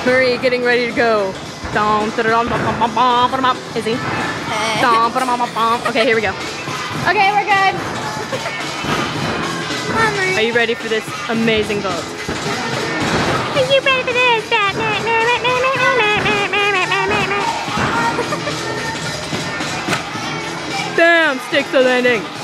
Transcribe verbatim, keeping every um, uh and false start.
Hurry, getting ready to go. Is he? Okay, here we go. Okay, we're good. Are you ready for this amazing boat? Are you ready for this? Bam! Sticks the landing.